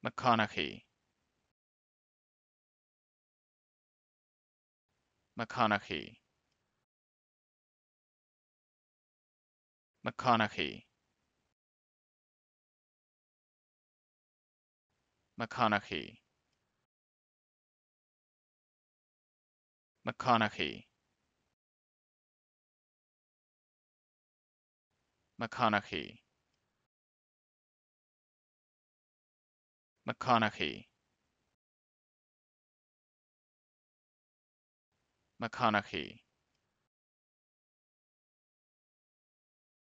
McConnochie, McConnochie, McConnochie, McConnochie, McConnochie, McConnochie, McConnochie, McConnochie,